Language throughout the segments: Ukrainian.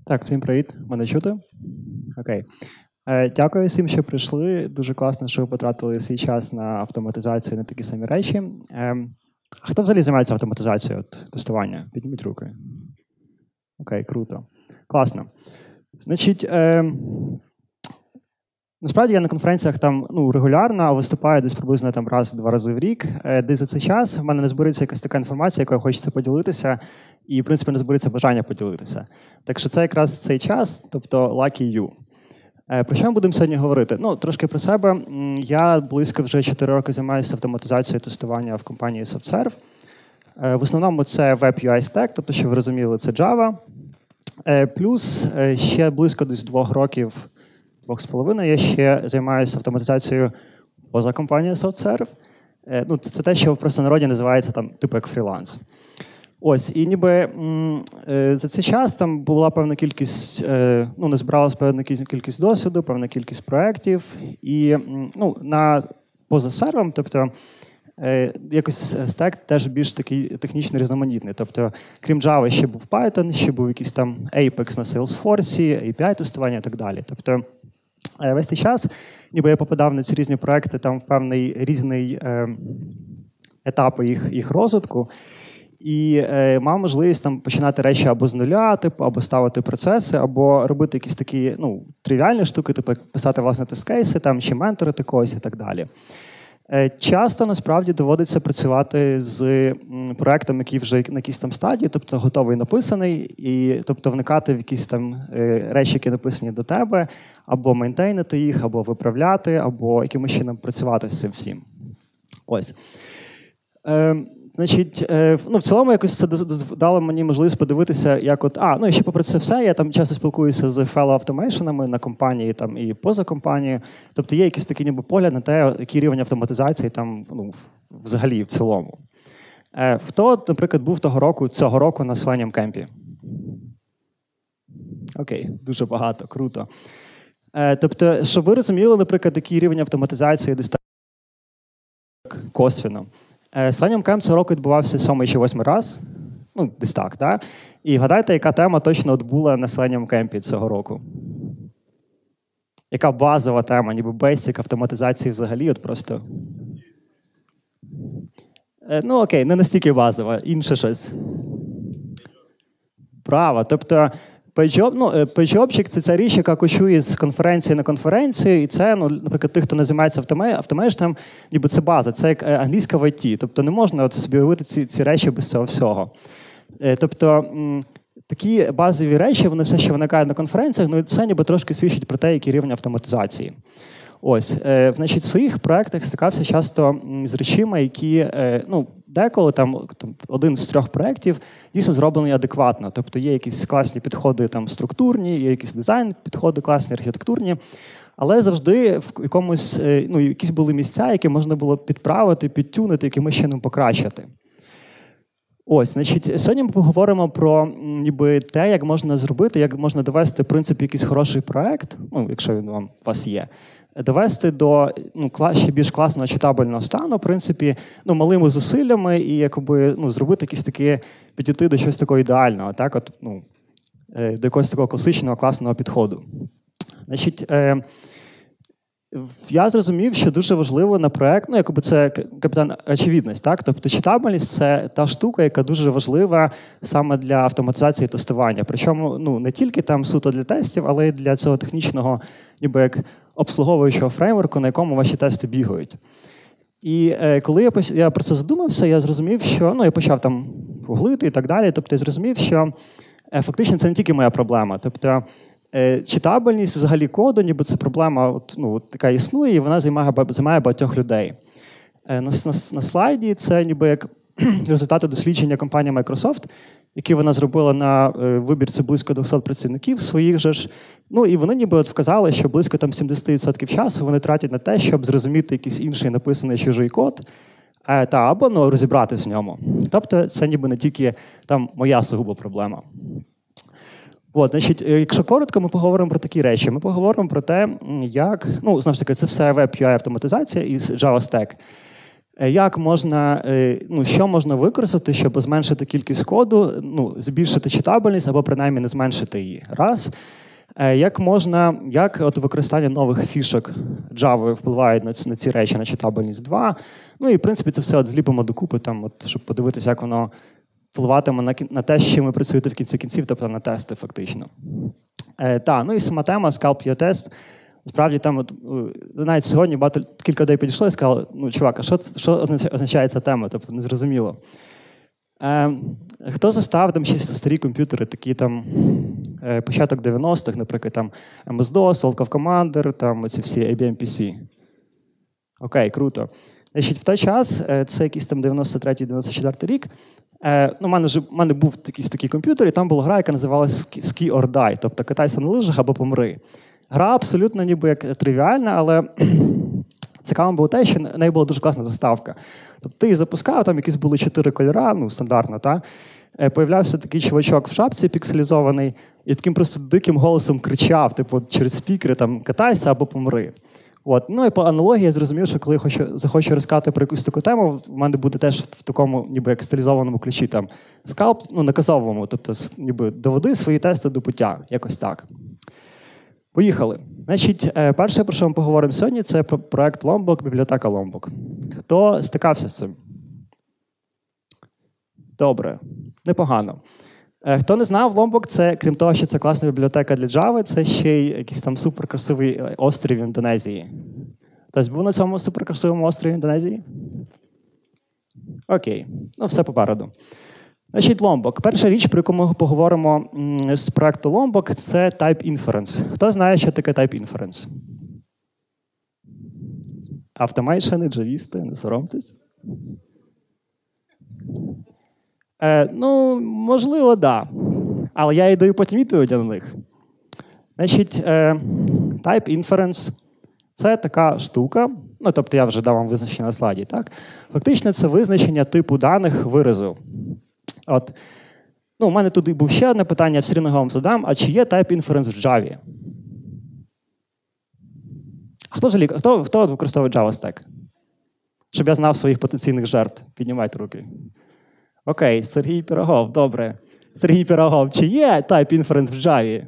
Так, всім привіт. Мене чути? Окей. Дякую всім, що прийшли. Дуже класно, що ви потратили свій час на автоматизацію, на такі самі речі. А хто взагалі займається автоматизацією тестування? Підніміть руки. Окей, круто. Класно. Значить, насправді я на конференціях там регулярно виступаю десь приблизно там раз-два рази в рік. Десь за цей час в мене не збереться якась така інформація, якою хочеться поділитися, і, в принципі, не збереться бажання поділитися. Так що це якраз цей час, тобто lucky you. Про що ми будемо сьогодні говорити? Трошки про себе. Я близько вже 4 роки займаюся автоматизацією тестування в компанії SoftServe. В основному це Web UI Stack, тобто, що ви розуміли, це Java. Плюс ще близько десь 2 років, 2,5 я ще займаюся автоматизацією поза компанією SoftServe. Це те, що в простонароді називається там, типу як фріланс. Ось, і ніби за цей час там була певна кількість, назбиралась певна кількість досвіду, певна кількість проєктів. І поза сервером, тобто якось стек теж більш такий технічно різноманітний. Тобто, крім Java, ще був Python, ще був якийсь там Apex на Salesforce, API-тестування і так далі. Тобто, весь цей час, ніби я попадав на ці різні проекти там в певний різний етап їх розвитку. І мав можливість там починати речі або з нуля, або ставити процеси, або робити якісь такі тривіальні штуки, типу писати власне тест-кейси, там, чи менторити когось і так далі. Часто, насправді, доводиться працювати з проектом, який вже на якійсь там стадії, тобто готовий написаний, і тобто вникати в якісь там речі, які написані до тебе, або мейнтейнити їх, або виправляти, або якимось чином працювати з цим всім. Ось. Значить, в цілому якось це дало мені можливість подивитися, як і ще попри це все, я там часто спілкуюся з fellow-автомейшенами на компанії там, і поза компанією. Тобто є якийсь такий ніби погляд на те, який рівень автоматизації там, взагалі в цілому. Хто, наприклад, був цього року на Slang кемпі? Окей, дуже багато, круто. Тобто, щоб ви розуміли, наприклад, який рівень автоматизації десь так косвіно. Slang Camp цього року відбувався 7-й чи 8-й раз. Десь так, так? І гадайте, яка тема точно була на Slang Camp цього року? Яка базова тема, ніби basic автоматизації взагалі, просто? Окей, не настільки базова, інше щось. Браво, тобто PageObject – це ця річ, яка кочує з конференції на конференцію, і це, наприклад, тих, хто не займається автомейшном, ніби це база, це як англійська в IT. Тобто не можна собі уявити ці речі без цього всього. Тобто такі базові речі, вони все ще виникають на конференціях, це ніби трошки свідчить про те, який рівень автоматизації. Ось, значить, в своїх проєктах стикався часто з речами, які, деколи там один з 3 проєктів дійсно зроблений адекватно. Тобто є якісь класні підходи там структурні, є якісь дизайн-підходи класні, архітектурні, але завжди в якісь були місця, які можна було підправити, підтюнити, якимось чином покращити. Ось, значить, сьогодні ми поговоримо про ніби те, як можна зробити, як можна довести, в принципі, якийсь хороший проєкт, якщо він у вас є, довести до ще більш класного читабельного стану, в принципі, малими зусиллями і зробити якісь такі, підійти до щось такого ідеального, так, до якогось такого класичного, класного підходу. Значить, я зрозумів, що дуже важливо на проєкт, це капітан очевидність, так? Тобто читабельність – це та штука, яка дуже важлива саме для автоматизації тестування. Причому не тільки там суто для тестів, але й для цього технічного, ніби як обслуговуючого фреймворку, на якому ваші тести бігають. І коли я про це задумався, я зрозумів, що, я почав там гуглити і так далі, тобто я зрозумів, що фактично це не тільки моя проблема. Тобто читабельність взагалі коду, ніби це проблема, така існує, і вона займає багатьох людей. На слайді це ніби як результати дослідження компанії Microsoft, які вона зробила на вибірці близько 200 працівників своїх же ж. І вони ніби вказали, що близько там 70% часу вони тратять на те, щоб зрозуміти якийсь інший написаний чужий код, або розібратися в ньому. Тобто це ніби не тільки там моя сугубо проблема. Значить, якщо коротко, ми поговоримо про такі речі. Ми поговоримо про те, як, знову ж таки, це все Web UI автоматизація із Java Stack. Як можна, що можна використати, щоб зменшити кількість коду, збільшити читабельність або принаймні не зменшити її. Раз. Як використання нових фішок Java впливають на ці речі, на читабельність. Два. І, в принципі, це все зліпимо докупи, щоб подивитися, як воно впливатиме на те, з чим ви працюєте в кінці кінців, тобто на тести фактично. І сама тема SCULPT тест. Справді, навіть сьогодні кілька людей підійшло і сказали, чувак, а що означає ця тема? Тобто, незрозуміло. Хто застав ще старі комп'ютери, такі початок 90-х, наприклад, MS-DOS, World of Commander, оці всі IBM PC? Окей, круто. Значить, в той час, це якийсь 93-94 рік, у мене був такий комп'ютер, і там була гра, яка називалась Ski or Die, тобто катайся на лижах або помри. Гра абсолютно ніби як тривіальна, але цікаво було те, що в неї була дуже класна заставка. Тобто ти її запускав, там якісь були 4 кольори, стандартно, появлявся такий чувачок в шапці пікселізований, і таким просто диким голосом кричав, через спікери, катайся або помри. І по аналогії я зрозумів, що коли я захочу розказати про якусь таку тему, в мене буде теж в такому ніби як стилізованому ключі, SCULPT, наказовому, тобто ніби доведи свої тести до пуття, якось так. Поїхали. Значить, перше, про що ми поговоримо сьогодні, це про проект Lombok, бібліотека Lombok. Хто стикався з цим? Добре. Непогано. Хто не знав, Lombok – це, крім того, що це класна бібліотека для Java, це ще й якийсь суперкрасивий острів в Індонезії. Хтось був на цьому суперкрасивому острові в Індонезії? Окей. Все попереду. Значить, Lombok. Перша річ, про яку ми поговоримо з проекту Lombok, це Type Inference. Хто знає, що таке Type Inference? Автомейшени, джавісти, не соромтесь. Можливо, да. Але я і даю потім відповіді на них. Значить, Type Inference – це така штука, тобто я вже дав вам визначення на слайді, так? Фактично, це визначення типу даних виразу. У мене тут був ще одне питання, я все рівно вам задам. А чи є Type Inference в Java? Хто використовує Java Stack? Щоб я знав своїх потенційних жертв. Піднімайте руки. Окей, Сергій Пірогов, добре. Сергій Пірогов, чи є Type Inference в Java?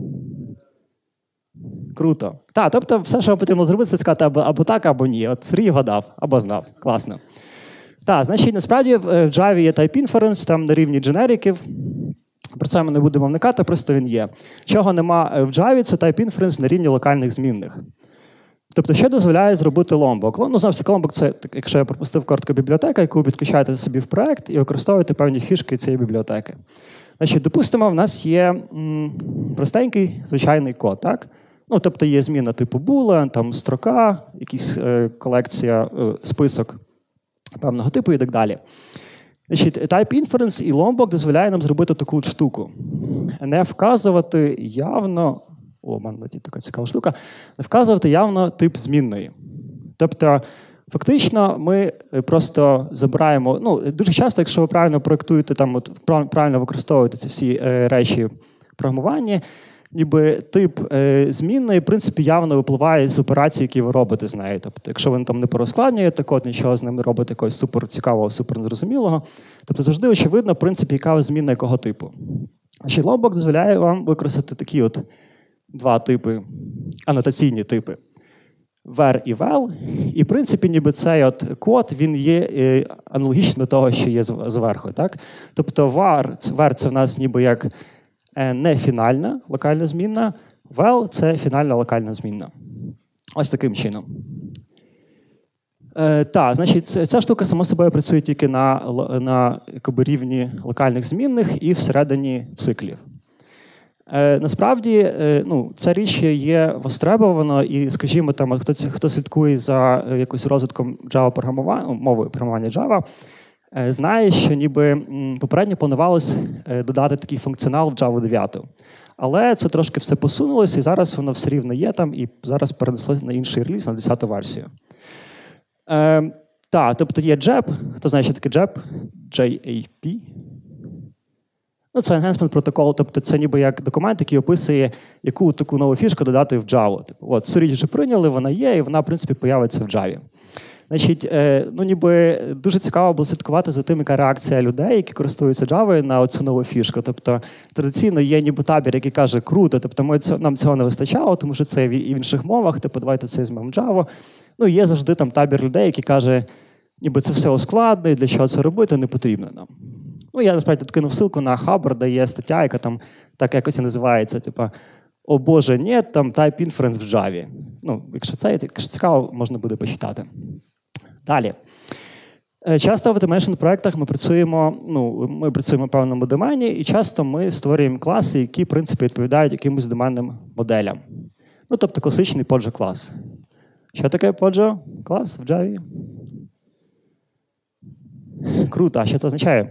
Круто. Тобто все, що потрібно зробити, це сказати або так, або ні. Сергій вгадав, або знав. Класно. Значить, насправді в Java є Type Inference, на рівні дженериків. Про це ми не будемо вникати, просто він є. Чого нема в Java, це Type Inference на рівні локальних змінних. Тобто, що дозволяє зробити Lombok? Знову ж таки, Lombok – це, якщо я пропустив коротко, бібліотека, яку ви підключаєте собі в проект і використовуєте певні фішки цієї бібліотеки. Значить, допустимо, в нас є простенький, звичайний код, так? Тобто, є зміна типу boolean, строка, якась колекція, список певного типу і так далі. Значить, Type Inference і Lombok дозволяє нам зробити таку штуку. Не вказувати явно, в мене така цікава штука, не вказувати явно тип змінної. Тобто, фактично, ми просто забираємо, дуже часто, якщо ви правильно проєктуєте, правильно використовуєте ці всі речі в програмуванні, ніби тип змінної, в принципі, явно випливає з операцій, які ви робите з нею. Тобто, якщо ви не порозкладнюєте код, нічого з ними робите якогось супер цікавого, супер незрозумілого, тобто завжди очевидно, в принципі, яка змінна якого типу. Значить, Lombok дозволяє вам використати такі два типи, анотаційні типи. Var і val. І, в принципі, ніби цей код, він є аналогічним до того, що є зверху. Так? Тобто var це в нас ніби як не фінальна локальна змінна, val – це фінальна локальна змінна. Ось таким чином. Значить, ця штука сама собою працює тільки на рівні локальних змінних і всередині циклів. Насправді, ця річ є востребована, і, скажімо, хто слідкує за якось розвитком мови програмування Java, знає, що ніби попередньо планувалось додати такий функціонал в Java 9. Але це трошки все посунулося, і зараз воно все рівно є там, і зараз перенеслося на інший реліз, на 10-ту версію. Тобто є JAP. Хто знає, що таке JAP? JAP. Це enhancement протокол, тобто це ніби як документ, який описує, яку таку нову фішку додати в Java. Цю річ вже прийняли, вона є, і вона, в принципі, появиться в Java. Значить, ну, ніби дуже цікаво було слідкувати за тим, яка реакція людей, які користуються Java на цю нову фішку. Тобто, традиційно є ніби табір, який каже, круто, тобто нам цього не вистачало, тому що це і в інших мовах, типу, давайте це візьмемо Java. Ну, є завжди там табір людей, які каже, ніби це все ускладно, і для чого це робити, не потрібно нам. Ну, я, насправді, кинув ссылку на Хабр, де є стаття, яка там так якось і називається, типу, «О боже, ні, там type inference в Java». Ну, якщо цікаво, можна буде почитати. Далі. Часто в automation-проєктах ми працюємо в певному домені, і часто ми створюємо класи, які, в принципі, відповідають якимось доменним моделям. Ну, тобто класичний Pojo-клас. Що таке Pojo-клас в Java? Круто. А що це означає?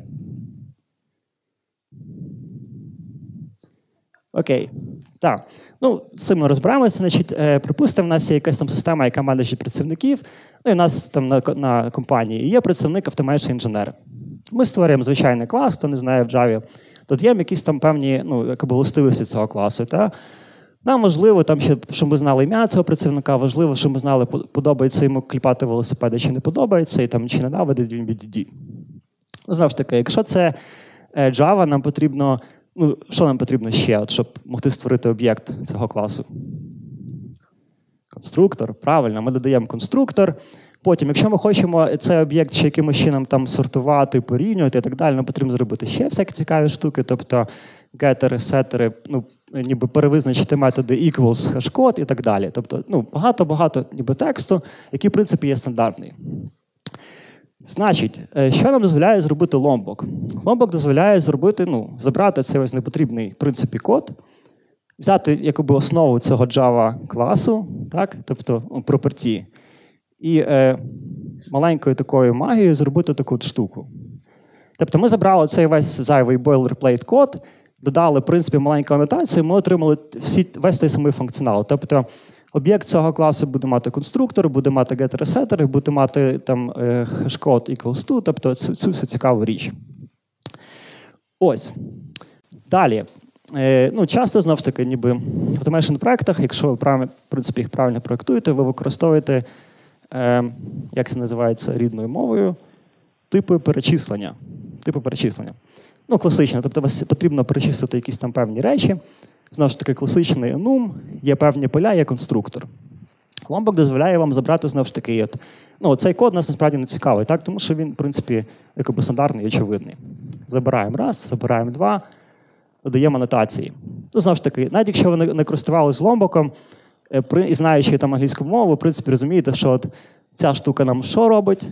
Окей. Так. Ну, з цим ми розберемося. Значить, припустимо, в нас є якась там система, яка менеджить працівників, ну, і у нас там на компанії є працівник автомейшн-інженер. Ми створюємо звичайний клас, хто не знає в Java, додаємо якісь там певні, ну, якби властивості цього класу. Та? Нам важливо, там, щоб ми знали ім'я цього працівника, важливо, щоб ми знали, подобається йому кліпати велосипеди чи не подобається, і там, чи ненавидить він BDD. Ну, знову ж таки, якщо це Java, нам потрібно, ну, що нам потрібно ще, от, щоб могти створити об'єкт цього класу? Конструктор, правильно, ми додаємо конструктор. Потім, якщо ми хочемо цей об'єкт ще якимось чином там сортувати, порівнювати і так далі, нам потрібно зробити ще всякі цікаві штуки, тобто гетери, сетери, ну, ніби перевизначити методи equals, хешкод і так далі. Тобто, ну, багато ніби тексту, який, в принципі, є стандартний. Значить, що нам дозволяє зробити Lombok? Lombok дозволяє зробити, ну, забрати цей ось непотрібний, в принципі, код, взяти, якби, основу цього Java-класу, так, тобто, property, і маленькою такою магією зробити таку штуку. Тобто ми забрали цей весь зайвий boilerplate код, додали, в принципі, маленьку анотацію, і ми отримали весь той самий функціонал. Тобто об'єкт цього класу буде мати конструктор, буде мати getter-setter, буде мати там хешкод equals to, тобто цю цікаву річ. Ось. Далі. Ну, часто, знову ж таки, ніби в automation-проєктах, якщо ви, в принципі, їх правильно проєктуєте, ви використовуєте, як це називається рідною мовою, типи перечислення. Ну, класично, тобто вас потрібно перечислити якісь там певні речі. Знову ж таки, класичний enum, є певні поля, є конструктор. Lombok дозволяє вам забрати, знову ж таки, ну, цей код нас насправді не цікавий, так? Тому що він, в принципі, якби стандартний і очевидний. Забираємо раз, забираємо два, додаємо анотації. Ну, знову ж таки, навіть якщо ви не користувалися Lombok'ом, і знаючи там англійську мову, ви, в принципі, розумієте, що от ця штука нам що робить?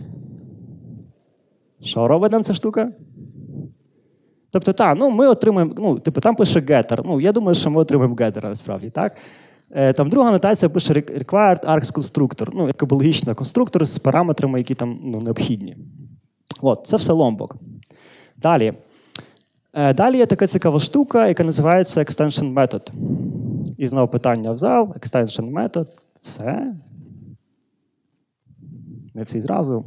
Що робить нам ця штука? Тобто, так, ну, ми отримуємо, ну, типу, там пише getter. Ну, я думаю, що ми отримуємо getter, насправді, так? Там друга анотація пише required args constructor. Ну, якби логічно, конструктор з параметрами, які там, ну, необхідні. От, це все Lombok. Далі. Далі є така цікава штука, яка називається extension method. І знову питання в зал. Extension method – це... Не всі зразу.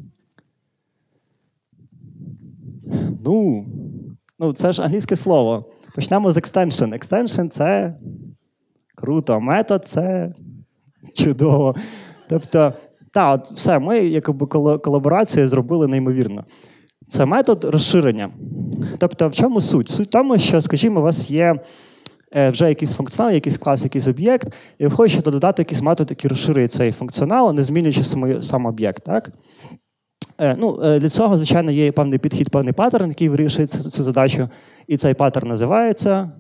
Ну, це ж англійське слово. Почнемо з extension. Extension – це круто. Метод – це чудово. Тобто, так, от все, ми якби колаборацію зробили неймовірно. Це метод розширення. Тобто, в чому суть? Суть в тому, що, скажімо, у вас є вже якийсь функціонал, якийсь клас, якийсь об'єкт, і ви хочете додати якийсь метод, який розширює цей функціонал, не змінюючи сам об'єкт, так? Ну, для цього, звичайно, є певний підхід, певний паттерн, який вирішує цю задачу. І цей паттерн називається...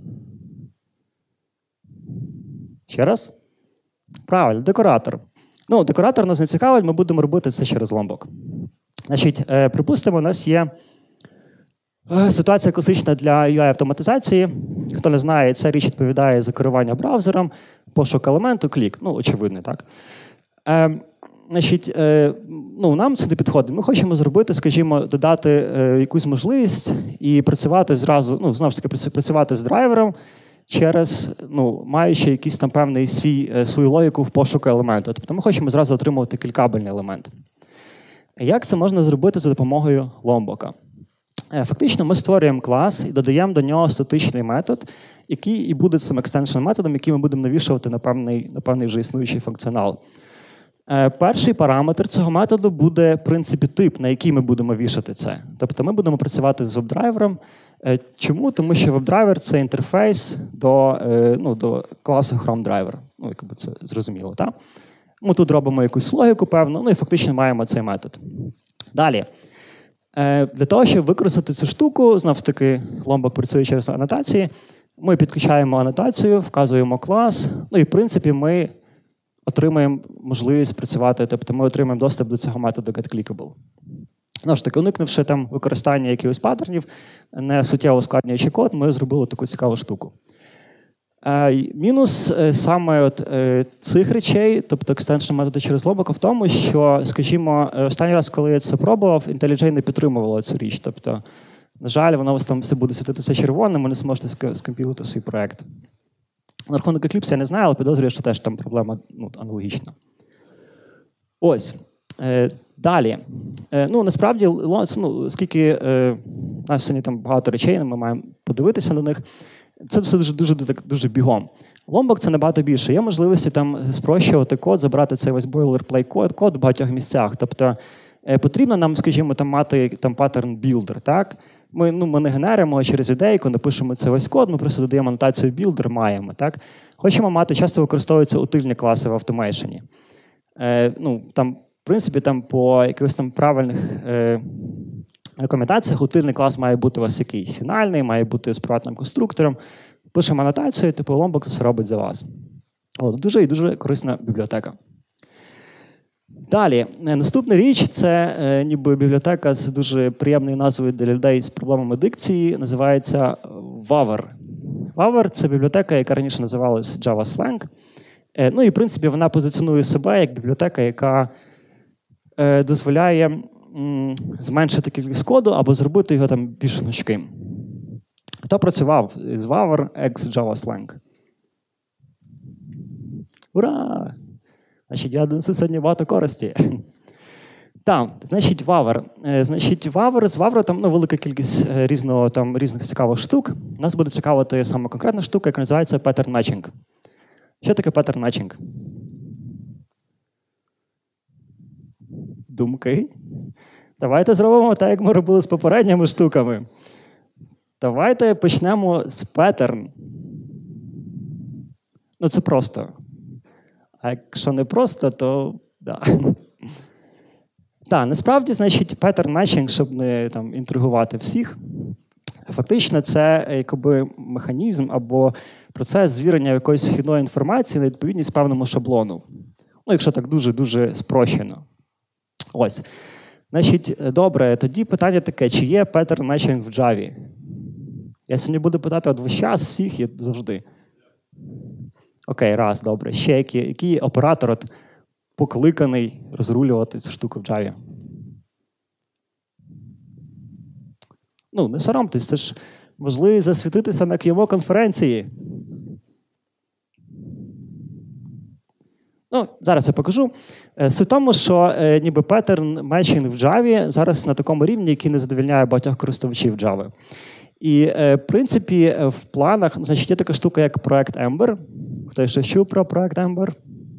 Ще раз? Правильно, декоратор. Ну, декоратор нас не цікавить, ми будемо робити це через Lombok. Значить, припустимо, у нас є ситуація класична для UI-автоматизації. Хто не знає, ця річ відповідає за керування браузером, пошук елементу, клік. Ну, очевидно, так. Значить, ну, нам це не підходить. Ми хочемо зробити, скажімо, додати якусь можливість і працювати зразу, ну, знову ж таки, працювати з драйвером через, ну, маючи якийсь там певний свою логіку в пошуку елементу. Тобто ми хочемо зразу отримувати клікабельний елемент. Як це можна зробити за допомогою Lombok'а? Фактично, ми створюємо клас і додаємо до нього статичний метод, який і буде цим екстеншн методом, який ми будемо навішувати на певний вже існуючий функціонал. Перший параметр цього методу буде, в принципі, тип, на який ми будемо вішати це. Тобто ми будемо працювати з веб-драйвером. Чому? Тому що веб-драйвер – це інтерфейс до класу Chrome-драйвер. Якби це зрозуміло, так? Ми тут робимо якусь логіку, певно, і фактично маємо цей метод. Далі. Для того, щоб використати цю штуку, знову ж таки, Lombok працює через анотації, ми підключаємо анотацію, вказуємо клас, і, в принципі, ми отримаємо можливість працювати, тобто ми отримаємо доступ до цього методу getClickable. Знову ж таки, уникнувши там використання якихось паттернів, не суттєво ускладнюючи код, ми зробили таку цікаву штуку. Мінус саме цих речей, тобто екстеншн методу через Lombok, в тому, що, скажімо, останній раз, коли я це пробував, IntelliJ не підтримувала цю річ. Тобто, на жаль, воно там все буде світитися червоним, ви не зможете скомпілити свій проєкт. На рахунок Eclipse я не знаю, але підозрюю, що теж там проблема аналогічна. Ось. Далі. Насправді, оскільки у нас сьогодні там багато речей, ми маємо подивитися на них, це все дуже бігом. Lombok – це набагато більше. Є можливості там спрощувати код, забрати цей весь boilerplate код в багатьох місцях. Тобто потрібно нам, скажімо, там мати там паттерн builder, так? Ми не генеримо через ідейку, напишемо цей весь код, ми просто додаємо анотацію builder, маємо, так? Хочемо мати, часто використовуються утильні класи в автомейшені. Там, в принципі, там по якихось там правильних рекомендаціях утильний клас має бути у вас який? Фінальний, має бути з приватним конструктором. Пишемо анотацію, типу Lombok це робить за вас. Дуже і дуже корисна бібліотека. Далі, наступна річ – це ніби бібліотека з дуже приємною назвою для людей з проблемами дикції, називається Waver. Waver – це бібліотека, яка раніше називалась Java Slang. І, в принципі, вона позиціонує себе як бібліотека, яка дозволяє зменшити кількість коду або зробити його там більш гнучким. Хто працював з Waver x Java Slang? Ура! Значить, я донесу сьогодні багато користі. Так, значить, Waver. З Waver там велика кількість різних цікавих штук. Нас буде цікавити саме конкретна штука, яка називається pattern matching. Що таке pattern matching? Думки? Давайте зробимо так, як ми робили з попередніми штуками. Давайте почнемо з pattern. Це просто. А якщо не просто, то да. Так, насправді, значить, pattern matching, щоб не інтригувати всіх, фактично це якби механізм або процес звірення якоїсь вхідної інформації на відповідність певному шаблону. Якщо так дуже-дуже спрощено. Ось. Значить, добре, тоді питання таке, чи є pattern matching в Java? Я сьогодні буду питати весь час, всіх і завжди. Окей, раз, добре. Ще який оператор покликаний розрулювати цю штуку в Java? Не соромтесь, це ж можливість засвітитися на QMO конференції. Зараз я покажу. Суть в тому, що ніби pattern matching в Java зараз на такому рівні, який не задовольняє багатьох користувачів Java. І, в принципі, в планах, значить, є така штука, як проект Ember. Хто ще чув про проект Ember?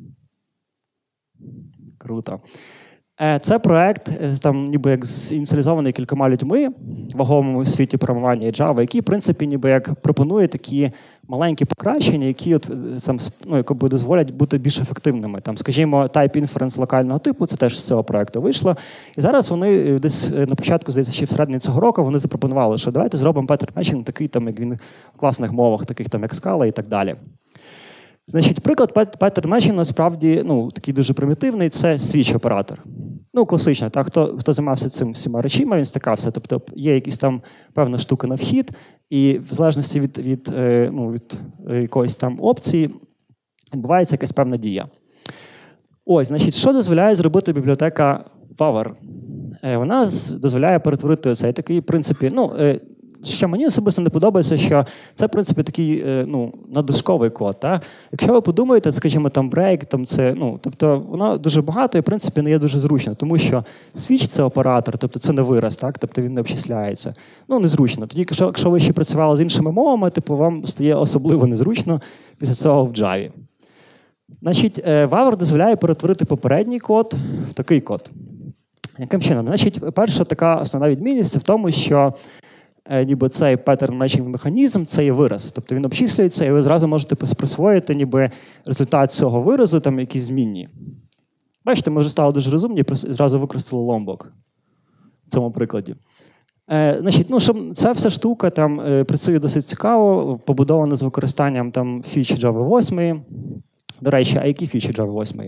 Круто. Це проект, там, ніби як ініціалізований кількома людьми в ваговому світі програмування і Java, який, в принципі, ніби як пропонує такі маленькі покращення, які якби дозволять бути більш ефективними. Там, скажімо, type inference локального типу, це теж з цього проекту вийшло. І зараз вони десь на початку, здається, ще всередині цього року, вони запропонували, що давайте зробимо pattern matching такий, там, як він в класних мовах, таких там, як Scala і так далі. Значить, приклад pattern matching, насправді, такий дуже примітивний, це switch-оператор. Класично, так, хто займався цим всіма речами, він стикався. Тобто є якісь там певна штука на вхід, і в залежності від якоїсь там опції відбувається якась певна дія. Ось, значить, що дозволяє зробити бібліотека Waver? Вона дозволяє перетворити цей такий, в принципі, що мені особисто не подобається, що це, в принципі, такий надушковий код. Так? Якщо ви подумаєте, скажімо, там break, там це, тобто воно дуже багато і, в принципі, не є дуже зручно, тому що switch – це оператор, тобто це не вираз, так? Тобто він не обчисляється. Незручно. Тоді, якщо ви ще працювали з іншими мовами, вам стає особливо незручно після цього в Java. Значить, Waver дозволяє перетворити попередній код в такий код. Яким чином? Значить, перша така основна відмінність в тому, що ніби цей pattern matching механізм – це є вираз. Тобто він обчислюється, і ви зразу можете присвоїти ніби результат цього виразу, там якісь змінні. Бачите, ми вже стали дуже розумні і зразу використали Lombok в цьому прикладі. Значить, щоб ця вся штука там працює досить цікаво, побудована з використанням там фіч Java 8. До речі, а які фічі Java 8?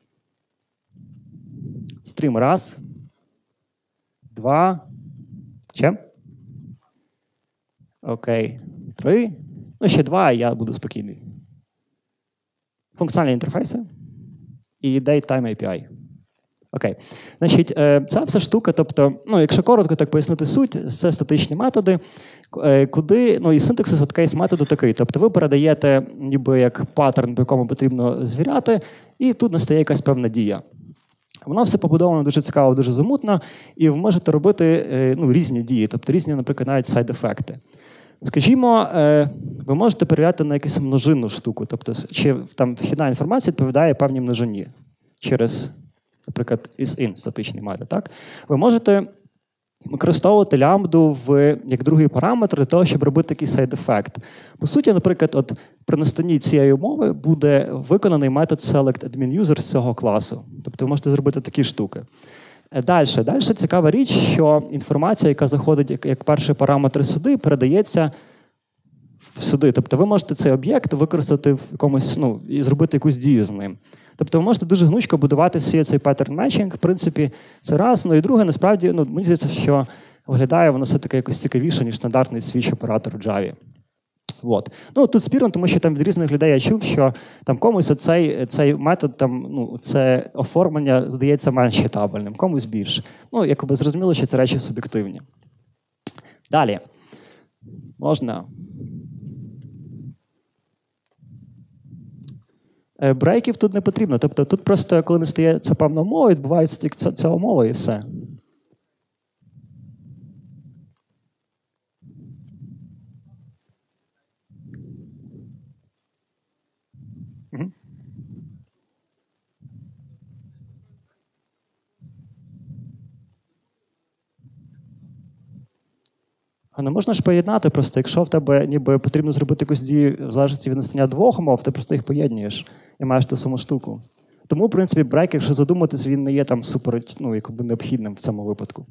Стрім раз, два, ще? Окей, три. Ще два, і я буду спокійний. Функціональні інтерфейси і datetime API. Окей. Значить, ця вся штука, тобто, якщо коротко так пояснити суть, це статичні методи, куди, і синтаксис от кейс методу такий. Тобто ви передаєте ніби як паттерн, по якому потрібно звіряти, і тут настає якась певна дія. Воно все побудовано дуже цікаво, дуже замутно, і ви можете робити різні дії, тобто різні, наприклад, навіть сайд-ефекти. Скажімо, ви можете перевіряти на якусь множинну штуку, тобто чи там вхідна інформація відповідає певній множині через, наприклад, is-in, статичний метод. Так? Ви можете використовувати лямбду як другий параметр для того, щоб робити такий сайд-ефект. По суті, наприклад, при настанні цієї умови буде виконаний метод selectAdminUser з цього класу. Тобто ви можете зробити такі штуки. Далі цікава річ, що інформація, яка заходить як перший параметр сюди, передається сюди. Тобто ви можете цей об'єкт використати в якомусь, і зробити якусь дію з ним. Тобто ви можете дуже гнучко будувати цей pattern matching. В принципі, це раз. І друге, насправді, мені здається, що виглядає воно все-таки якось цікавіше, ніж стандартний свіч-оператор в Java. От. Тут спірно, тому що там від різних людей я чув, що там комусь цей метод, це оформлення здається менш читабельним, комусь більш. Якби зрозуміло, що це речі суб'єктивні. Далі. Можна. Брейків тут не потрібно. Тобто тут просто, коли не стає ця певна умова, відбувається тільки ця умова і все. А не можна ж поєднати просто, якщо в тебе ніби потрібно зробити якусь дію в залежності від настання двох умов, ти просто їх поєднуєш і маєш ту саму штуку. Тому, в принципі, брейк, якщо задуматись, він не є там супер, якби необхідним в цьому випадку.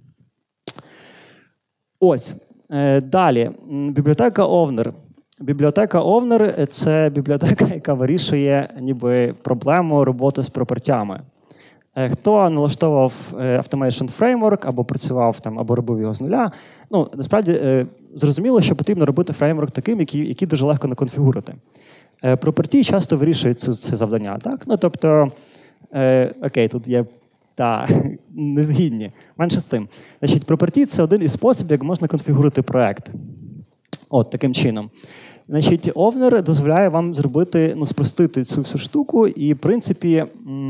Ось. Далі. Бібліотека Owner. Бібліотека Owner – це бібліотека, яка вирішує ніби проблему роботи з пропертями. Хто налаштовував Automation Framework, або працював там, або робив його з нуля, насправді зрозуміло, що потрібно робити фреймворк таким, який дуже легко наконфігурити. Property часто вирішують це завдання. Так? Тобто, окей, тут є незгідні. Менше з тим. Значить, Property – це один із способів, як можна конфігурувати проект. От, таким чином. Значить, Owner дозволяє вам зробити, спростити цю всю штуку і, в принципі,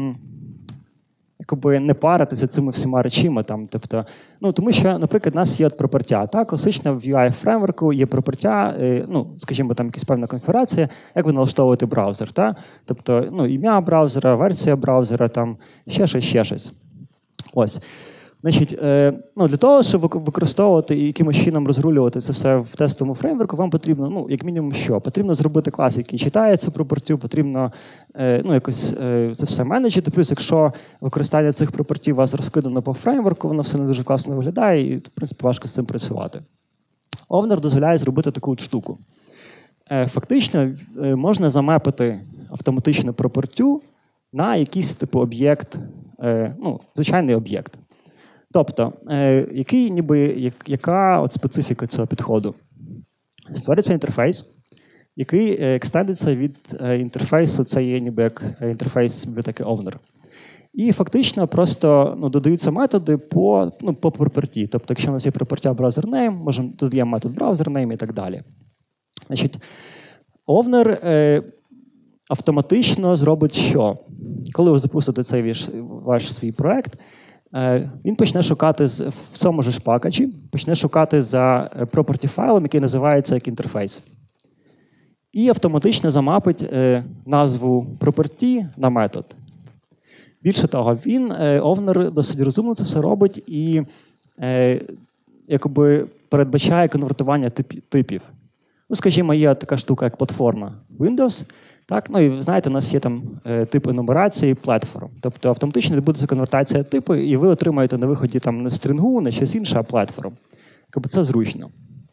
якби не паритися цими всіма речами. Тобто, тому що, наприклад, у нас є пропертя. Класично в UI-фреймворку є пропертя, скажімо, там якась певна конфігурація, як ви налаштовуєте браузер. Тобто, ім'я браузера, версія браузера, там, ще щось. Ось. Значить, для того, щоб використовувати і якимось чином розрулювати це все в тестовому фреймворку, вам потрібно, як мінімум, що? Потрібно зробити клас, який читає цю пропертю, потрібно якось це все менеджити. Плюс, якщо використання цих пропертій у вас розкидано по фреймворку, воно все не дуже класно виглядає і, в принципі, важко з цим працювати. Owner дозволяє зробити таку штуку. Фактично, можна замепити автоматичну пропертю на якийсь типу об'єкт, звичайний об'єкт. Тобто, яка специфіка цього підходу? Створюється інтерфейс, який екстендиться від інтерфейсу, це є ніби як інтерфейс бібліотеки Owner. І фактично просто додаються методи по property. Тобто, якщо у нас є пропертя browser name, додаємо метод browser name і так далі. Значить, Owner автоматично зробить що? Коли ви запустите цей ваш свій проект, він почне шукати в цьому ж пакеджі, почне шукати за property файлом, який називається як інтерфейс. і автоматично замапить назву property на метод. Більше того, овнер досить розумно це все робить і якби передбачає конвертування типів. Ну, скажімо, є така штука, як платформа Windows. Так? Ну, і ви знаєте, у нас є там типи нумерації платформ. Тобто автоматично відбудеться конвертація типу, і ви отримаєте на виході там не стрингу, не щось інше, а платформ. Якби це зручно.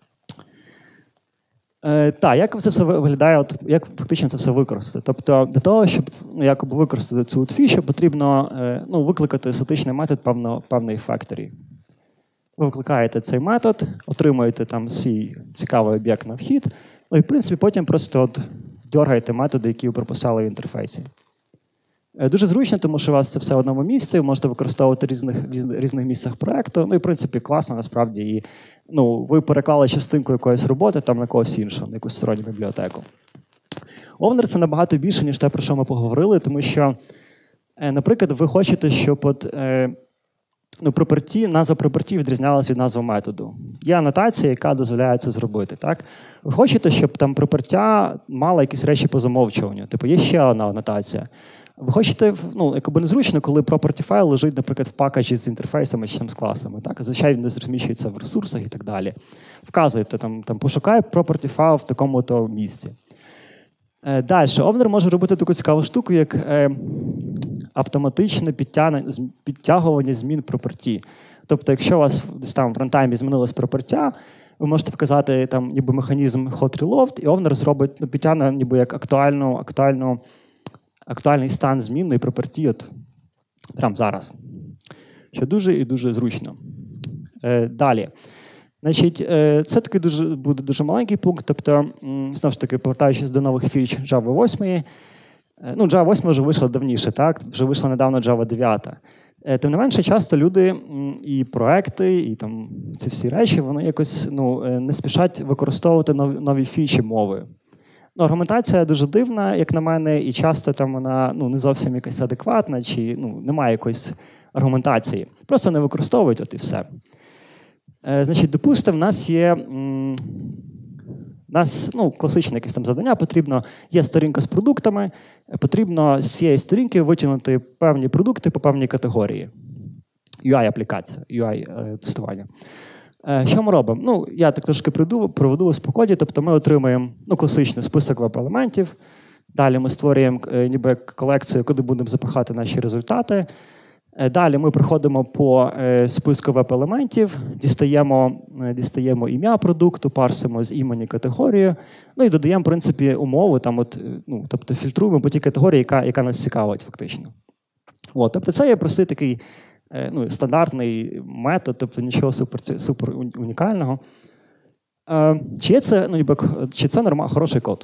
Так, як це все виглядає, як фактично це все використати? Тобто для того, щоб якби використати цю фішу, потрібно викликати статичний метод певної factory. Ви викликаєте цей метод, отримуєте там свій цікавий об'єкт на вхід, ну і в принципі потім просто дергаєте методи, які ви прописали в інтерфейсі. Дуже зручно, тому що у вас це все в одному місці, ви можете використовувати в різних місцях проєкту. Ну і в принципі класно насправді. І ви переклали частинку якоїсь роботи там на когось іншого, на якусь сторонню бібліотеку. Овнер – це набагато більше, ніж те, про що ми поговорили, тому що, наприклад, ви хочете, щоб назва property відрізнялася від назви методу. Є анотація, яка дозволяє це зробити. Так? Ви хочете, щоб там property мала якісь речі по замовчуванню. Типу, є ще одна анотація. Ви хочете, якби незручно, коли property файл лежить, наприклад, в пакеті з інтерфейсами чи там, з класами. Так? Зазвичай він десь розміщується в ресурсах і так далі. Вказуєте, там пошукай property файл в такому-то місці. Далі, овнер може робити таку цікаву штуку, як автоматичне підтягування змін property. Тобто, якщо у вас десь там в рантаймі змінилось property, ви можете вказати там ніби механізм hot reload, і овнер зробить, підтягне ніби як актуальний стан змінної property прямо зараз. Що дуже і дуже зручно. Далі. Значить, це такий буде дуже маленький пункт, тобто, знову ж таки, повертаючись до нових фіч Java 8, Java 8 вже вийшла давніше, так? Вже вийшла недавно Java 9. Тим не менше, часто люди і проекти, і там ці всі речі, вони якось не спішать використовувати нові фічі мови. Аргументація дуже дивна, як на мене, і часто там вона не зовсім якась адекватна, чи немає якоїсь аргументації. Просто не використовують, от і все. Значить, допустимо, в нас є класичне якесь там завдання, є сторінка з продуктами, потрібно з цієї сторінки витягнути певні продукти по певній категорії. UI-аплікація, UI-тестування. Що ми робимо? Я так трошки проведу вас по коді, тобто ми отримуємо класичний список веб-елементів, далі ми створюємо ніби колекцію, куди будемо запихати наші результати. Далі ми приходимо по списку веб-елементів, дістаємо ім'я продукту, парсимо з імені категорію, і додаємо, в принципі, умови, тобто фільтруємо по тій категорії, яка нас цікавить фактично. Тобто це є простий такий стандартний метод, тобто нічого супер унікального. Чи це хороший код?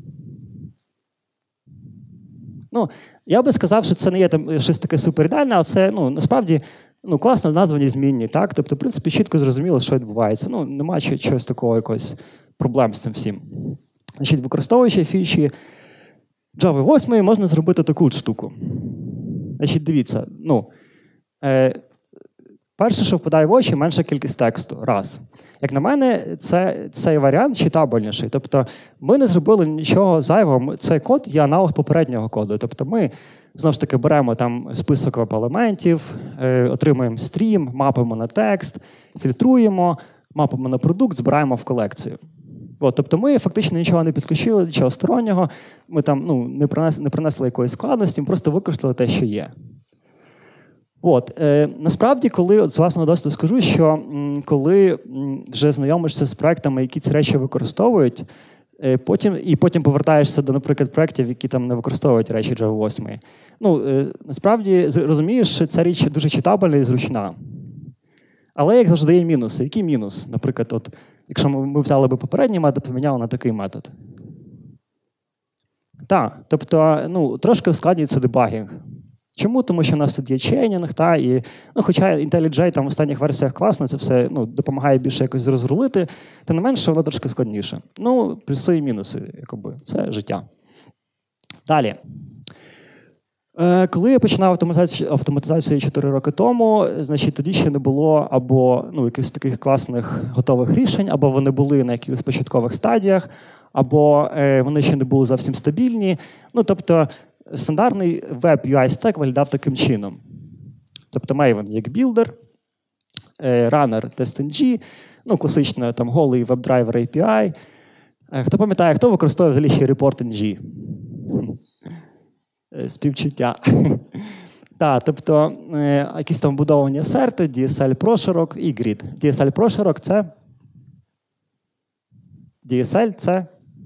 Я би сказав, що це не є там щось таке супер ідеальне, але це насправді класно названі змінні. Так? Тобто, в принципі, чітко зрозуміло, що відбувається. Немає чогось такого якогось проблем з цим всім. Значить, використовуючи фічі Java 8, можна зробити таку штуку. Значить, дивіться, перше, що впадає в очі, менша кількість тексту. Раз. Як на мене, цей варіант читабельніший. Тобто ми не зробили нічого зайвого. Цей код є аналог попереднього коду. Тобто ми, знову ж таки, беремо там список веб-елементів, отримуємо стрім, мапимо на текст, фільтруємо, мапимо на продукт, збираємо в колекцію. Тобто ми фактично нічого не підключили, нічого стороннього, ми там не принесли якоїсь складності, ми просто використали те, що є. Насправді, з власного досвіду скажу, що коли вже знайомишся з проектами, які ці речі використовують, потім повертаєшся до, наприклад, проєктів, які там не використовують речі Java 8, насправді розумієш, що ця річ дуже читабельна і зручна. Але, як завжди, є мінуси. Який мінус? Наприклад, якщо ми взяли би попередній метод, поміняли на такий метод. Так, тобто, трошки ускладнюється дебагінг. Чому? Тому що в нас тут є чейнінг, хоча IntelliJ там в останніх версіях класно, це все допомагає більше якось розрулити, тим не менше, воно трошки складніше. Плюси і мінуси, це життя. Далі. Коли я починав автоматизацію 4 роки тому, значить, тоді ще не було або якихось таких класних готових рішень, або вони були на якихось початкових стадіях, або вони ще не були зовсім стабільні. Ну, тобто, стандартний веб-UI-стек виглядав таким чином. Тобто Maven як білдер, runner TestNG, ну, класично там голий WebDriver API. Хто пам'ятає, хто використовує взагалі ще report.ng? Співчуття. Так, тобто якісь там вбудовані асерти, DSL-проширок і grid. DSL-проширок – це? DSL – це?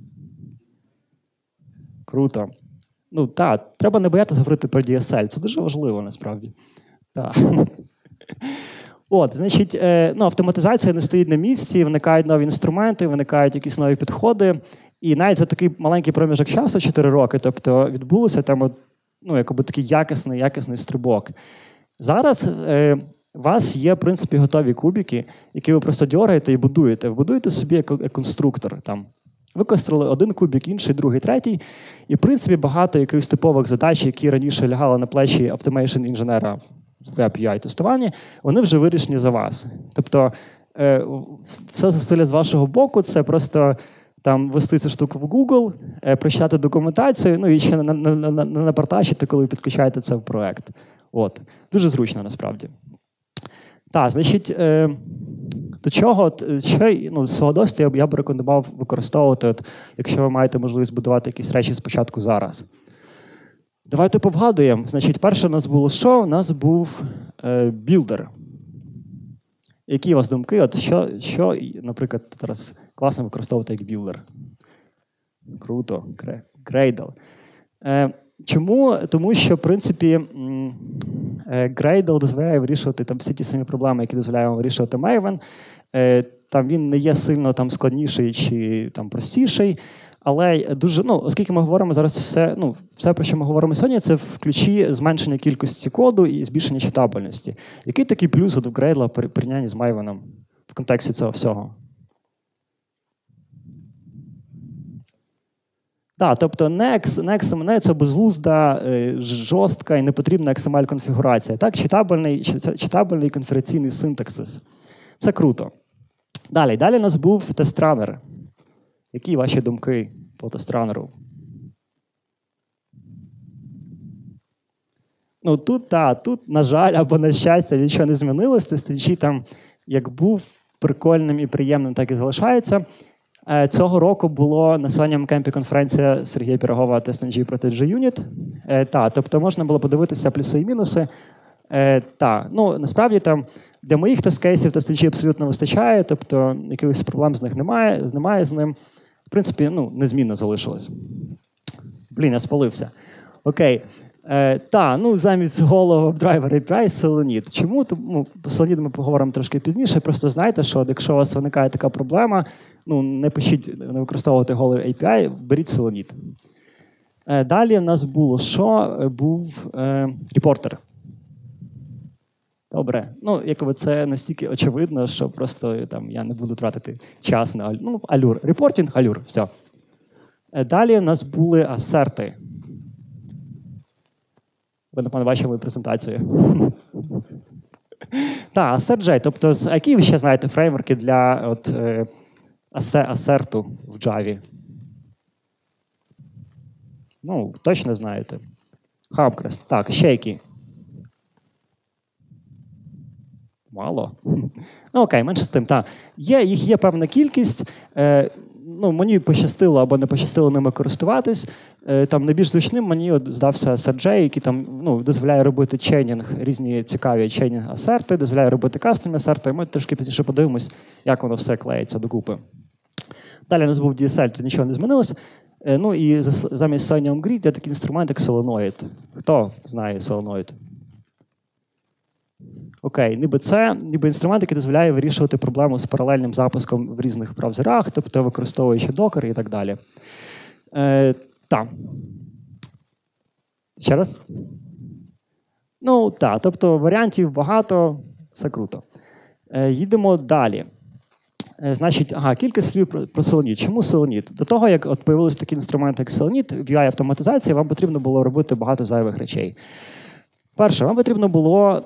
Круто. Ну, так, треба не боятися говорити про DSL. Це дуже важливо, насправді. Так. От, значить, ну, автоматизація не стоїть на місці, виникають нові інструменти, виникають якісь нові підходи. І навіть за такий маленький проміжок часу, 4 роки, тобто відбулося там, ну, якби такий якісний стрибок. Зараз у вас є, в принципі, готові кубики, які ви просто дергаєте і будуєте. Ви будуєте собі як конструктор. Там. Використали один кубик, інший, другий, третій. І, в принципі, багато якихось типових задач, які раніше лягали на плечі автомейшн-інженера в Web-UI-тестуванні, вони вже вирішені за вас. Тобто, все зусилля з вашого боку – це просто там ввести цю штуку в Google, прочитати документацію, ну і ще напартачити, коли ви підключаєте це в проект. От. Дуже зручно, насправді. Так, значить, до чого, ну, з свого досвіду я б рекомендував використовувати, якщо ви маєте можливість будувати якісь речі спочатку зараз. Давайте повгадуємо. Значить, перше у нас було що? У нас був білдер. Які у вас думки? От що, наприклад, зараз класно використовувати як білдер? Круто. Gradle. Чому? Тому що, в принципі, Gradle дозволяє вирішувати там всі ті самі проблеми, які дозволяє вам вирішувати Maven. Там він не є сильно там складніший чи там простіший. Але дуже, ну, оскільки ми говоримо зараз все, про що ми говоримо сьогодні, це в ключі зменшення кількості коду і збільшення читабельності. Який такий плюс от в Gradle при порівнянні з Maven в контексті цього всього? Так, тобто не XML – це безглузда, жорстка і непотрібна XML-конфігурація. Так, читабельний конференційний синтаксис. Це круто. Далі у нас був тест-ранер. Які ваші думки по тест-ранеру? Ну, тут, на жаль, або на щастя, нічого не змінилось. TestNG там, як був прикольним і приємним, так і залишається. Цього року було на Selenium Campі конференція Сергія Пірогова TestNG проти JUnit. Тобто можна було подивитися плюси і мінуси. Ну, насправді там для моїх тест-кейсів TestNG абсолютно вистачає, тобто якихось проблем з них немає з ним. В принципі, ну, незмінно залишилось. Блін, я спалився. Окей. Ну, замість голого WebDriver API Selenide. Чому? Тому по Selenide ми поговоримо трошки пізніше. Просто знайте, що якщо у вас виникає така проблема, ну, не використовувати голий API, беріть Selenide. Далі в нас було що? Був репортер. Добре. Ну, якби це настільки очевидно, що просто там я не буду тратити час на алюр. Репортінг, алюр, все. Далі в нас були асерти. Ви, напевно, бачили мою презентацію. Так, assert.j. Тобто, які ви ще знаєте фреймворки для асерту в Java? Ну, точно знаєте. Хабкрест. Так, ще які? Мало. Ну, окей, менше з тим. Їх є певна кількість. Мені пощастило або не пощастило ними користуватись. Там найбільш зручним мені здався assert.j, який там дозволяє робити чейнінг, різні цікаві чейнінг-асерти, дозволяє робити кастомні асерти. Ми трошки пізніше подивимось, як воно все клеїться докупи. Далі у нас був DSL, тут нічого не змінилось. Ну і замість Selenium Grid є такий інструмент, як Selenide. Хто знає Selenide? Окей, ніби інструмент, який дозволяє вирішувати проблему з паралельним запуском в різних браузерах, тобто використовуючи докер і так далі. Ще раз? Ну, так, тобто варіантів багато, все круто. Їдемо далі. Значить, кілька слів про Selenide. Чому Selenide? До того, як появилися такі інструменти, як Selenide, в UI-автоматизації вам потрібно було робити багато зайвих речей. Перше, вам потрібно було,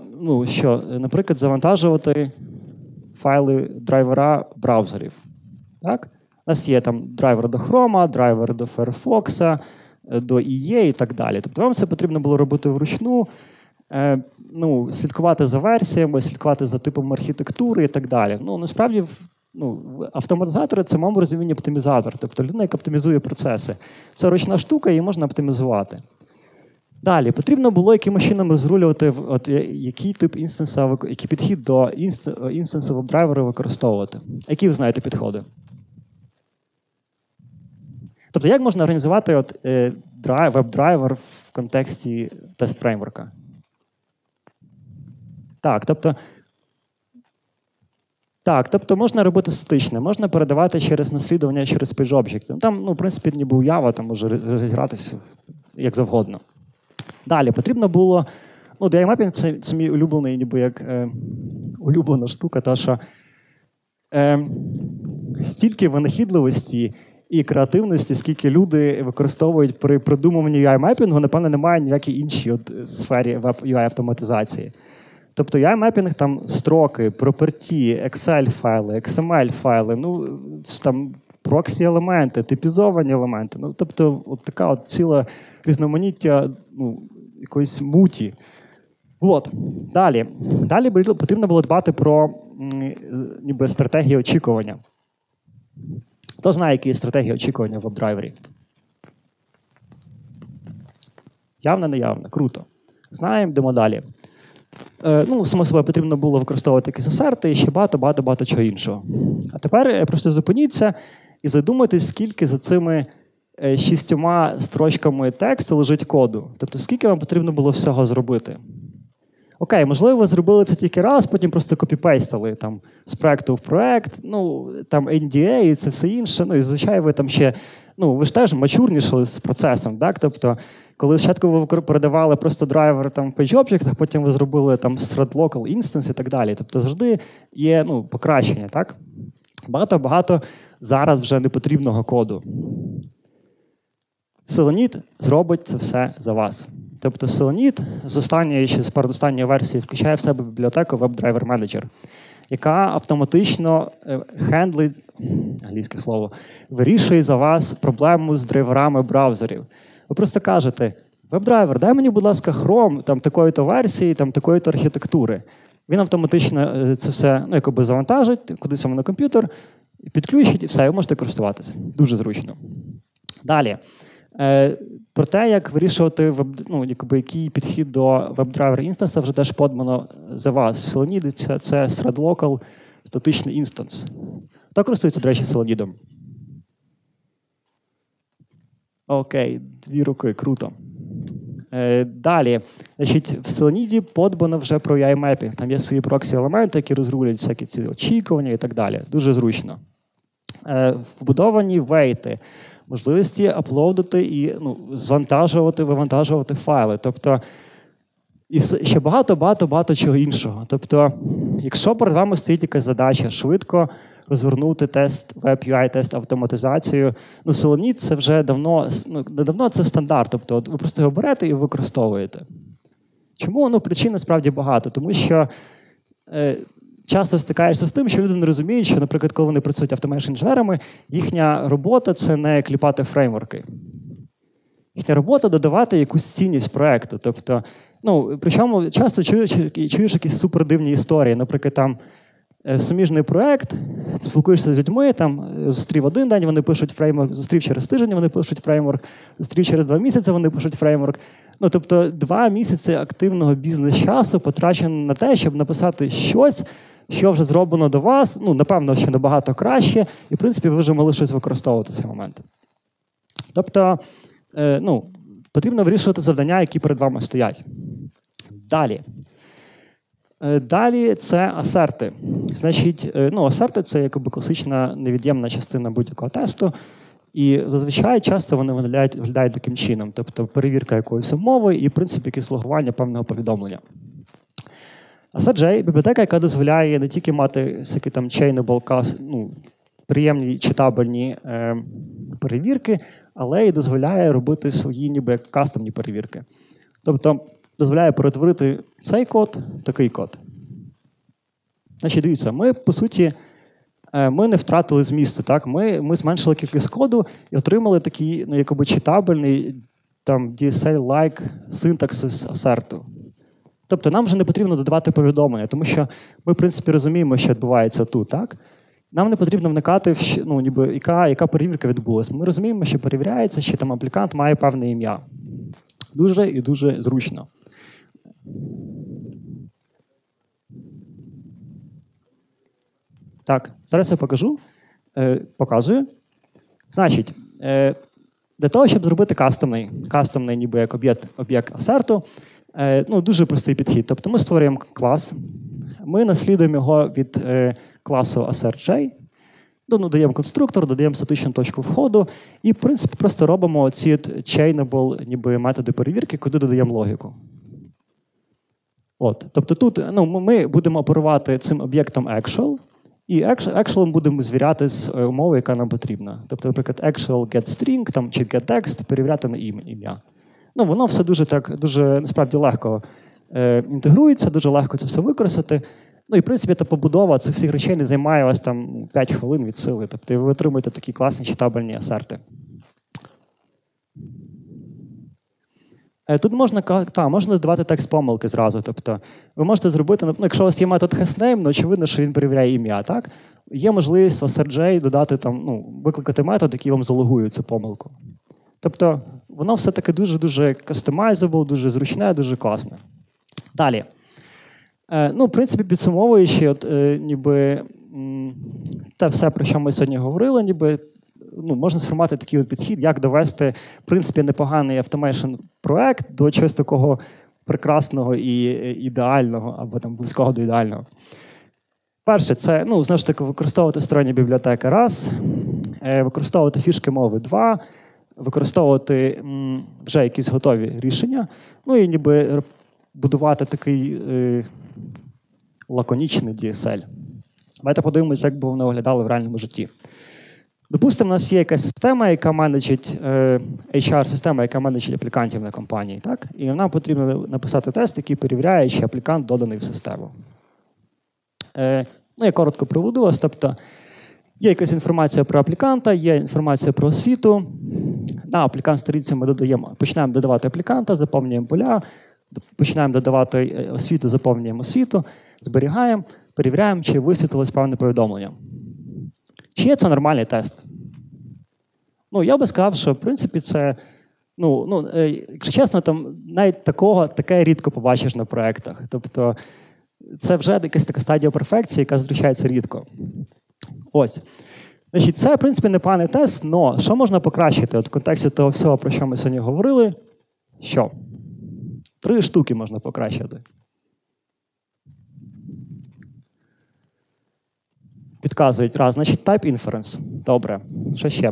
наприклад, завантажувати файли драйвера браузерів. Так? нас є там драйвер до Chrome, драйвер до Firefox, до EA і так далі. Тобто вам це потрібно було робити вручну, слідкувати за версіями, слідкувати за типом архітектури і так далі. Насправді, автоматизатори – це в моєму розумінні оптимізатор, тобто людина, яка оптимізує процеси. Це ручна штука, її можна оптимізувати. Далі, потрібно було якимось чином розрулювати, який тип інстанса, який підхід до інстансу веб-драйвера використовувати. Які ви знаєте підходи? Тобто, як можна організувати веб-драйвер в контексті тест-фреймворка? Тобто можна робити статичне, можна передавати через наслідування, через page-object. Там, в принципі, ніби уява, там може гратися як завгодно. Далі, потрібно було, DI-мапінг – це мій улюблений, ніби як улюблена штука, та що стільки винахідливості і креативності, скільки люди використовують при придумуванні UI-мепінгу, напевно, немає ніякій іншій сфері веб-UI-автоматизації. Тобто UI-мепінг, там строки, property, Excel-файли, XML-файли, там проксі-елементи, типізовані елементи. Тобто така ціла різноманіття якоїсь муті. Далі потрібно було дбати про ніби стратегію очікування. Хто знає, які є стратегії очікування в веб-драйвері? Явно, неявно. Круто. Знаємо, йдемо далі. Само собою, потрібно було використовувати якісь асерти і ще багато чого іншого. А тепер просто зупиніться і задумайтесь, скільки за цими 6 строчками тексту лежить коду. Тобто, скільки вам потрібно було всього зробити. Окей, можливо, ви зробили це тільки раз, потім просто копіпейстили там, з проєкту в проєкт, там NDA і це все інше. І, звичайно, ви там ще, ви ж теж мачурнішали з процесом, так? Тобто, коли спочатку ви передавали просто драйвер там, в page-object, а потім ви зробили там thread local instance і так далі. Тобто, завжди є покращення, так? Багато зараз вже непотрібного коду. Selenide зробить це все за вас. Тобто Selenide з передостанньої версії включає в себе бібліотеку WebDriver Manager, яка автоматично хендлить, англійське слово, вирішує за вас проблему з драйверами браузерів. Ви просто кажете, WebDriver, дай мені, будь ласка, Chrome там, такої-то версії, там, такої-то архітектури. Він автоматично це все завантажить, кудись вам на комп'ютер, підключить і все, ви можете користуватися. Дуже зручно. Далі. Про те, як вирішувати, який підхід до WebDriver інстанса, вже теж подбано за вас. Selenide – це thread local статичний інстанс. Хто користується, до речі, Selenide? Окей, 2 руки, круто. Далі, в Selenide подбано вже про UI-мепінг. Там є свої проксі-елементи, які розрулюють всякі ці очікування і так далі. Дуже зручно. Вбудовані вейти. Можливості аплодити і вивантажувати файли. Тобто, і ще багато чого іншого. Тобто, якщо перед вами стоїть якась задача швидко розвернути веб-UI, тест автоматизацію, Selenide це вже давно це стандарт. Тобто, ви просто його берете і використовуєте. Чому? Причин насправді багато. Тому що часто стикаєшся з тим, що люди не розуміють, що, наприклад, коли вони працюють автомейшн-інженерами, їхня робота – це не кліпати фреймворки. Їхня робота – додавати якусь цінність проєкту. Тобто, причому часто чуєш якісь супердивні історії. Наприклад, там суміжний проєкт, спілкуєшся з людьми, там зустрів один день, вони пишуть фреймворк, зустрів через тиждень, вони пишуть фреймворк, зустрів через 2 місяці, вони пишуть фреймворк. Тобто 2 місяці активного бізнес-часу потрачено на те, щоб написати щось, що вже зроблено до вас, напевно, ще набагато краще, і, в принципі, ви вже могли щось використовувати в цей момент. Тобто, потрібно вирішувати завдання, які перед вами стоять. Далі це асерти. Асерти – це якби класична невід'ємна частина будь-якого тесту. І зазвичай часто вони виглядають таким чином. Тобто перевірка якоїсь умови і, в принципі, якесь логування певного повідомлення. Assert.j – бібліотека, яка дозволяє не тільки мати всякі там chainable, приємні читабельні перевірки, але й дозволяє робити свої ніби як кастомні перевірки. Тобто дозволяє перетворити цей код в такий код. Дивіться, ми, по суті, ми не втратили змісту. Так? Ми зменшили кількість коду і отримали такий якби читабельний там, DSL-like syntaxis асерту. Тобто нам вже не потрібно додавати повідомлення, тому що ми, в принципі, розуміємо, що відбувається тут. Так? Нам не потрібно вникати, яка перевірка відбулася. Ми розуміємо, що перевіряється, що там аплікант має певне ім'я. Дуже і дуже зручно. Так, зараз я показую. Значить, для того, щоб зробити кастомний ніби як об'єкт асерту, дуже простий підхід. Тобто ми створюємо клас, ми наслідуємо його від класу assert.j, додаємо конструктор, додаємо статичну точку входу і, в принципі, просто робимо ці chainable ніби методи перевірки, куди додаємо логіку. Тобто тут ми будемо оперувати цим об'єктом actual, і actual будемо звіряти з умови, яка нам потрібна. Тобто, наприклад, actual getString там, чи getText перевіряти на ім'я. Воно все дуже насправді легко інтегрується, дуже легко це все використати. І, в принципі, та побудова цих всіх речей не займає вас там 5 хвилин від сили. Тобто ви отримуєте такі класні читабельні асерти. Тут можна додавати текст помилки зразу. Тобто ви можете зробити, якщо у вас є метод hasName, очевидно, що він перевіряє ім'я. Так? Є можливість в assert.j додати, викликати метод, який вам залогує цю помилку. Тобто воно все-таки дуже-дуже customizable, дуже зручне, дуже класне. Далі. В принципі, підсумовуючи, те все, про що ми сьогодні говорили, можна сформувати такий підхід, як довести, в принципі, непоганий автомейшн-проект до чогось такого прекрасного і ідеального, або там близького до ідеального. Перше, це, знову ж таки, використовувати сторонні бібліотеки раз, використовувати фішки мови 2, використовувати вже якісь готові рішення, і будувати такий лаконічний DSL. Давайте подивимося, як би вони виглядали в реальному житті. Допустимо, у нас є якась система, яка менеджить, HR-система, яка менеджить аплікантів на компанії. Так? І нам потрібно написати тест, який перевіряє, чи аплікант доданий в систему. Я коротко проведу вас. Тобто, є якась інформація про апліканта, є інформація про освіту. На аплікант-сторінці ми починаємо додавати апліканта, заповнюємо поля, починаємо додавати освіту, заповнюємо освіту, зберігаємо, перевіряємо, чи висвітлилось певне повідомлення. Чи є це нормальний тест? Я би сказав, що, в принципі, це, якщо чесно, там навіть таке рідко побачиш на проєктах. Тобто, це вже якась така стадія перфекції, яка зустрічається рідко. Ось. Значить, це, в принципі, непоганий тест, але що можна покращити? В контексті того всього, про що ми сьогодні говорили, що? 3 штуки можна покращити. Підказують. Раз. Значить, type inference. Добре. Що ще?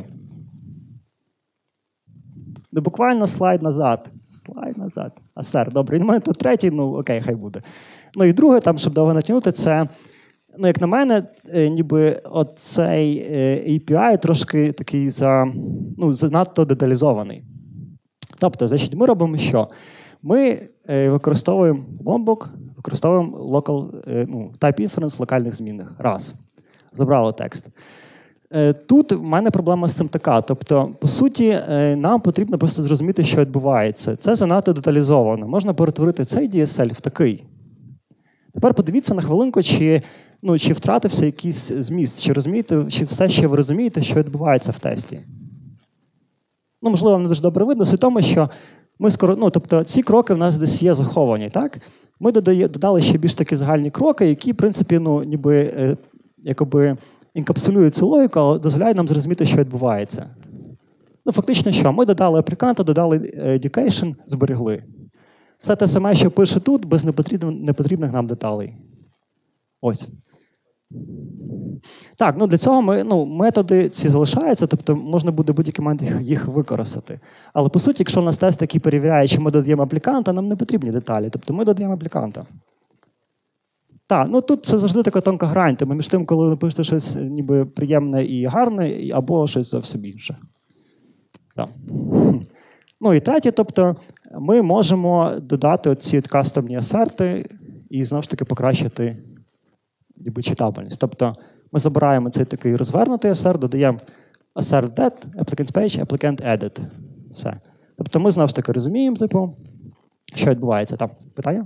Буквально слайд назад. Асер. Добре. І в мене тут 3, окей, хай буде. І друге, там, щоб довго натягнути, це, як на мене, ніби оцей API трошки такий занадто деталізований. Тобто, значить, ми робимо що? Ми використовуємо Lombok, використовуємо type inference локальних змінних. Раз. Забрали текст. Тут в мене проблема з цим така. Тобто, по суті, нам потрібно просто зрозуміти, що відбувається. Це занадто деталізовано. Можна перетворити цей DSL в такий. Тепер подивіться на хвилинку, чи втратився якийсь зміст, чи все ще ви розумієте, що відбувається в тесті. Можливо, вам не дуже добре видно, суть в тому, що ми тобто ці кроки в нас десь є заховані, так? Ми додали ще більш такі загальні кроки, які, в принципі, інкапсулюють цю логіку, але дозволяють нам зрозуміти, що відбувається. Фактично що? Ми додали апліканта, додали education, зберегли. Все те саме, що пише тут, без непотрібних нам деталей. Ось. Так, для цього методи ці залишаються, тобто можна буде будь-який момент їх використати. Але, по суті, якщо у нас тест, який перевіряє, чи ми додаємо апліканта, нам не потрібні деталі. Тобто ми додаємо апліканта. Так, тут це завжди така тонка грань, тому між тим, коли ви пишете щось ніби приємне і гарне, або щось зовсім інше. Так. І третє, тобто ми можемо додати ці кастомні асерти і, знову ж таки, покращити читабельність. Тобто Ми забираємо цей такий розвернутий assert, додаємо assert that, applicant page, applicant edit. Все. Тобто ми знову ж таки розуміємо, типу, що відбувається. Там питання?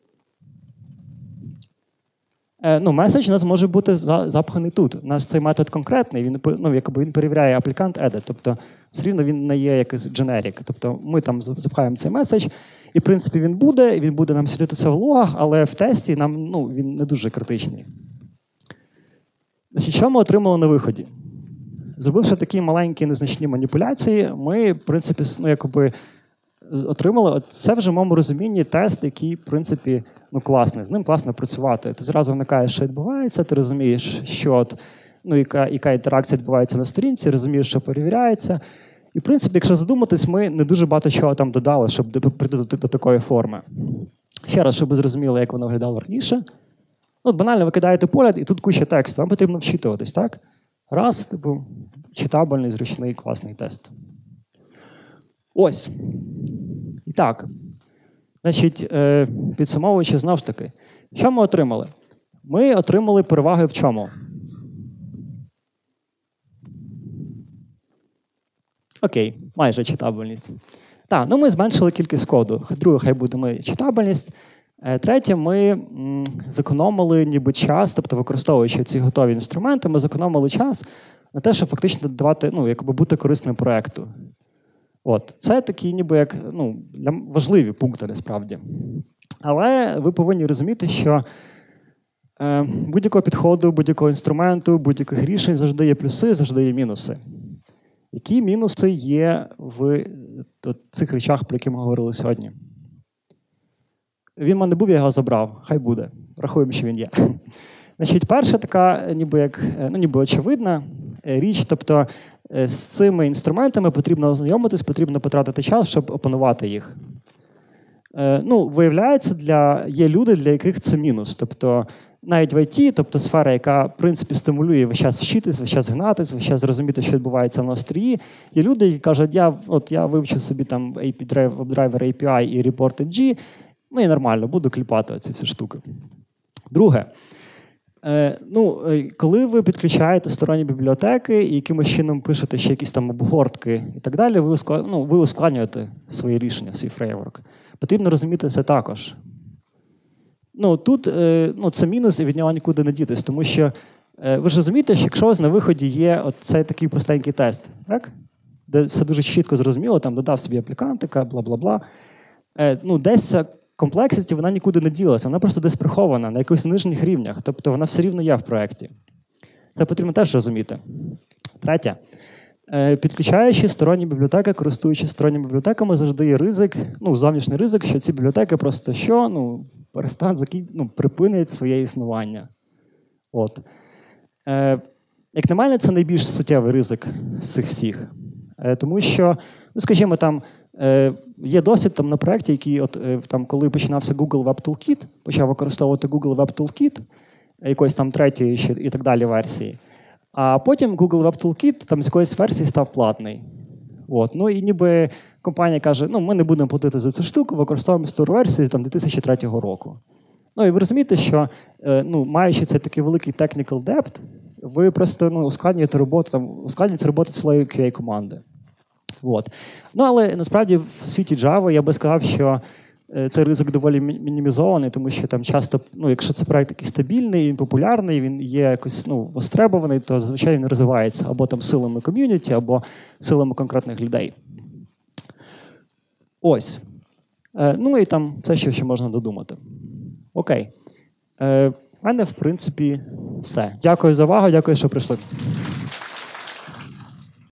Меседж у нас може бути запханий тут. У нас цей метод конкретний, він перевіряє applicant edit. Тобто, все рівно він не є якийсь generic. Тобто, ми там запхаємо цей меседж, і, в принципі, він буде нам світитися в логах, але в тесті він не дуже критичний. Значить, що ми отримали на виході? Зробивши такі маленькі незначні маніпуляції, ми, в принципі, отримали, це вже в моєму розумінні тест, який, в принципі, класний, з ним класно працювати. Ти зразу вникаєш, що відбувається, ти розумієш, яка інтеракція відбувається на сторінці, розумієш, що перевіряється. І, в принципі, якщо задуматись, ми не дуже багато чого там додали, щоб прийти до такої форми. Ще раз, щоб ви зрозуміли, як воно виглядало раніше. Банально ви кидаєте погляд, і тут куча тексту. Вам потрібно вчитуватись, так? Раз, читабельний, зручний, класний тест. Ось. І так. Значить, підсумовуючи, знову ж таки, що ми отримали? Ми отримали переваги в чому? Окей, майже читабельність. Так, ми зменшили кількість коду. Друге, хай буде читабельність. Третє, ми зекономили ніби час, тобто використовуючи ці готові інструменти, ми зекономили час на те, щоб фактично давати, бути корисним проєкту. Це такі ніби важливі пункти насправді. Але ви повинні розуміти, що будь-якого підходу, будь-якого інструменту, будь-яких рішень завжди є плюси, завжди є мінуси. Які мінуси є в цих речах, про які ми говорили сьогодні? Він в мене був, я його забрав. Хай буде. Рахуємо, що він є. Значить, перша така, ніби очевидна річ, тобто з цими інструментами потрібно ознайомитись, потрібно потратити час, щоб опанувати їх. Виявляється, є люди, для яких це мінус. Тобто навіть в ІТ, тобто сфера, яка, в принципі, стимулює весь час вчитись, весь час гнатись, весь час зрозуміти, що відбувається на острії. Є люди, які кажуть, я вивчу собі там WebDriver API і Report.g, і нормально, буду кліпати ці всі штуки. Друге. Коли ви підключаєте сторонні бібліотеки і якимось чином пишете ще якісь там обгортки і так далі, ви ускладнюєте свої рішення, свій фреймворк. Потрібно розуміти це також. Тут це мінус, і від нього нікуди не дітись, тому що ви ж розумієте, що якщо у вас на виході є цей такий простенький тест, так? Де все дуже чітко зрозуміло, там додав собі аплікантика, бла-бла-бла, десь ця комплексність, вона нікуди не ділася, вона просто десь прихована на якихось нижніх рівнях, тобто вона все рівно є в проєкті. Це потрібно теж розуміти. Третє. Підключаючи сторонні бібліотеки, користуючись сторонніми бібліотеками, завжди є ризик, зовнішній ризик, що ці бібліотеки просто припинять своє існування. Як на мене, це найбільш суттєвий ризик з цих всіх. Тому що, скажімо, там є досвід на проєкті, який, коли починався Google Web Toolkit, почав використовувати Google Web Toolkit, якоїсь там третьої і так далі версії. А потім Google Web Toolkit з якоїсь версії став платний. І ніби компанія каже, ми не будемо платити за цю штуку, використовуємо стару версію 2003 року. І ви розумієте, що маючи цей такий великий technical debt, ви просто ускладнюєте роботу цілої QA-команди. Але насправді в світі Java я би сказав, що цей ризик доволі мінімізований, тому що там часто, якщо це проєкт такий стабільний, він популярний, він є якось востребований, то зазвичай він розвивається або там силами ком'юніті, або силами конкретних людей. Ось. І там все, що ще можна додумати. Окей. В мене, в принципі, все. Дякую за увагу, дякую, що прийшли.